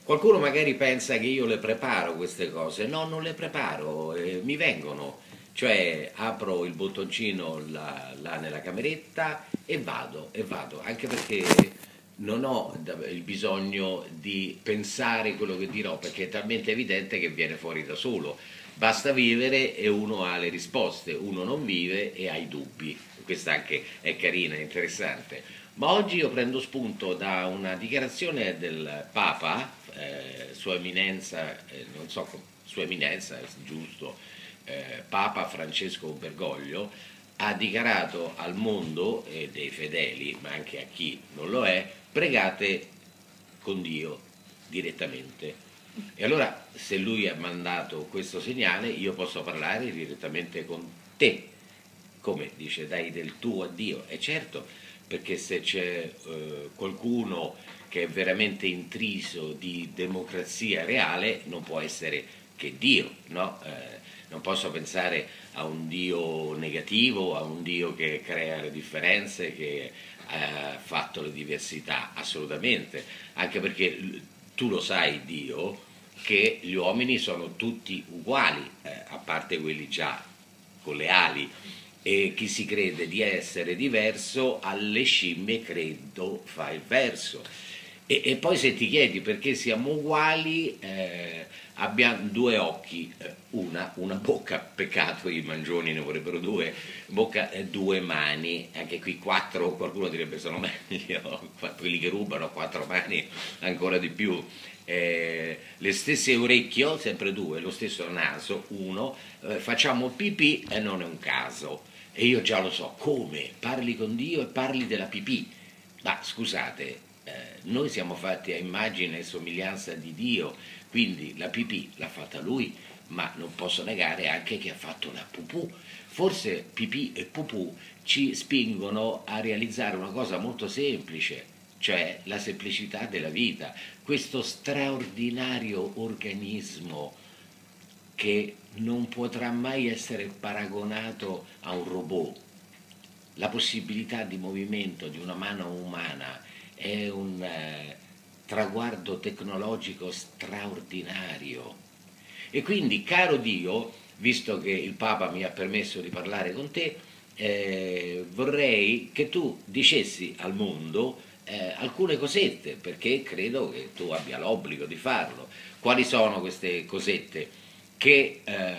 Qualcuno magari pensa che io le preparo queste cose, no, non le preparo, mi vengono, cioè apro il bottoncino là nella cameretta e vado, anche perché non ho il bisogno di pensare quello che dirò, perché è talmente evidente che viene fuori da solo. Basta vivere e uno ha le risposte, uno non vive e ha i dubbi. Questa anche è carina, interessante. Ma oggi io prendo spunto da una dichiarazione del Papa, Sua Eminenza, non so, Sua Eminenza, è giusto, Papa Francesco Bergoglio, ha dichiarato al mondo e dei fedeli, ma anche a chi non lo è, pregate con Dio direttamente. E allora, se lui ha mandato questo segnale, io posso parlare direttamente con te. Come dice, dai del tu a Dio. E certo, perché se c'è qualcuno che è veramente intriso di democrazia reale, non può essere che Dio, no? Non posso pensare a un Dio negativo, a un Dio che crea le differenze, che ha fatto le diversità, assolutamente, anche perché tu lo sai, Dio, che gli uomini sono tutti uguali, a parte quelli già con le ali, e chi si crede di essere diverso alle scimmie credo fa il verso. E poi se ti chiedi perché siamo uguali, abbiamo due occhi, una bocca, peccato i mangioni ne vorrebbero due, bocca e due mani, anche qui quattro, qualcuno direbbe sono meglio, quelli che rubano quattro mani ancora di più. Le stesse orecchie, sempre due, lo stesso naso, uno, facciamo pipì e non è un caso. E io già lo so, come? Parli con Dio e parli della pipì. Ma scusate, noi siamo fatti a immagine e somiglianza di Dio, quindi la pipì l'ha fatta lui, ma non posso negare anche che ha fatto la pupù. Forse pipì e pupù ci spingono a realizzare una cosa molto semplice, cioè la semplicità della vita, questo straordinario organismo che non potrà mai essere paragonato a un robot. La possibilità di movimento di una mano umana è un traguardo tecnologico straordinario. E quindi, caro Dio, visto che il Papa mi ha permesso di parlare con te, vorrei che tu dicessi al mondo alcune cosette, perché credo che tu abbia l'obbligo di farlo. Quali sono queste cosette? Che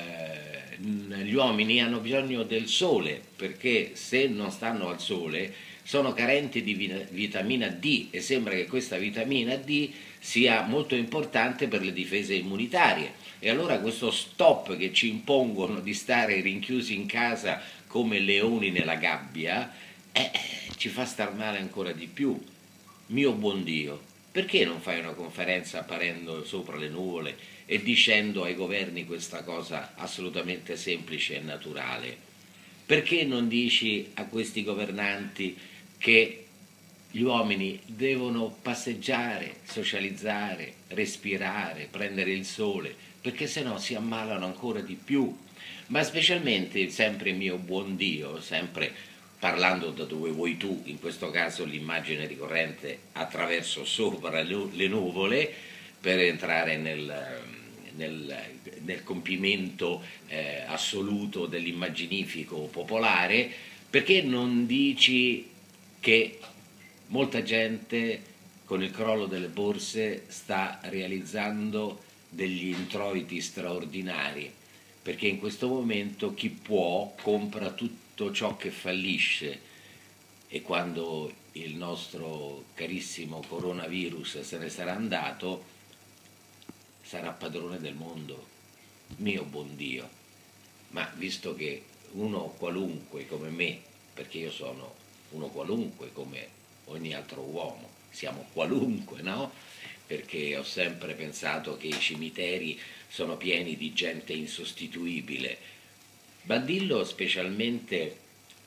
gli uomini hanno bisogno del sole, perché se non stanno al sole sono carenti di vitamina D e sembra che questa vitamina D sia molto importante per le difese immunitarie. E allora questo stop che ci impongono di stare rinchiusi in casa come leoni nella gabbia ci fa star male ancora di più. Mio buon Dio, perché non fai una conferenza apparendo sopra le nuvole e dicendo ai governi questa cosa assolutamente semplice e naturale? Perché non dici a questi governanti che gli uomini devono passeggiare, socializzare, respirare, prendere il sole, perché sennò si ammalano ancora di più? Ma specialmente, sempre mio buon Dio, sempre parlando da dove vuoi tu, in questo caso l'immagine ricorrente attraverso sopra le nuvole, per entrare nel, nel compimento assoluto dell'immaginifico popolare, perché non dici che molta gente con il crollo delle borse sta realizzando degli introiti straordinari, perché in questo momento chi può compra tutto ciò che fallisce e quando il nostro carissimo coronavirus se ne sarà andato sarà padrone del mondo, mio buon Dio. Ma visto che uno qualunque come me, perché io sono uno qualunque come ogni altro uomo, siamo qualunque, no? Perché ho sempre pensato che i cimiteri sono pieni di gente insostituibile. Ma dillo specialmente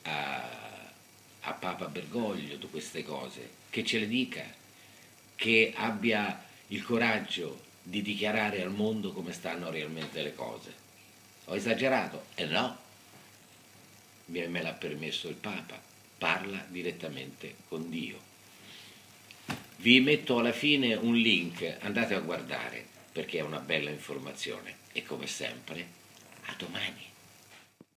a Papa Bergoglio di queste cose, che ce le dica, che abbia il coraggio di dichiarare al mondo come stanno realmente le cose. Ho esagerato? No, me l'ha permesso il Papa, parla direttamente con Dio. Vi metto alla fine un link, andate a guardare perché è una bella informazione. E come sempre, a domani.